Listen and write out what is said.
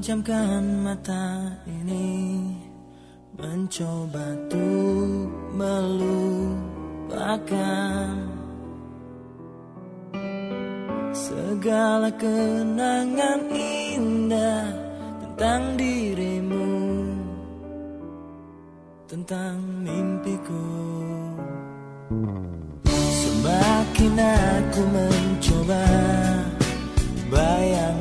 Pejamkan mata ini, mencoba untuk melupakan segala kenangan indah tentang dirimu, tentang mimpiku. Semakin aku mencoba, bayang